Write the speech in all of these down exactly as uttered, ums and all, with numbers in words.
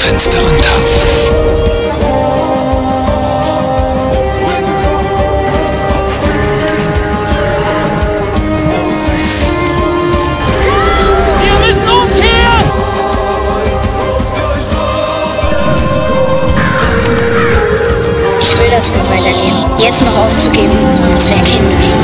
Fenster runter. Wir müssen umkehren! Ich will, dass wir weiterleben. Jetzt noch aufzugeben, das wäre kindisch.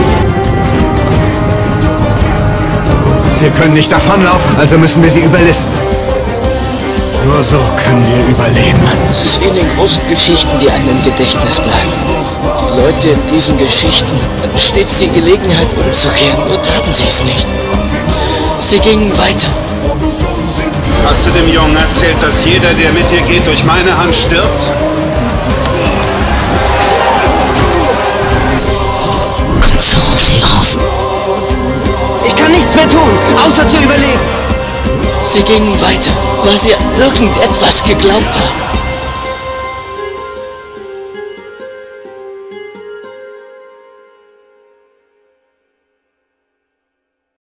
Wir können nicht davonlaufen, also müssen wir sie überlisten. Nur so können wir überleben. Es ist wie in den großen Geschichten, die einem im Gedächtnis bleiben. Die Leute in diesen Geschichten hatten stets die Gelegenheit, umzukehren, nur taten sie es nicht. Sie gingen weiter. Hast du dem Jungen erzählt, dass jeder, der mit dir geht, durch meine Hand stirbt? Konzentrieren Sie auf. Ich kann nichts mehr tun, außer zu überleben. Sie gingen weiter, weil sie an irgendetwas geglaubt haben.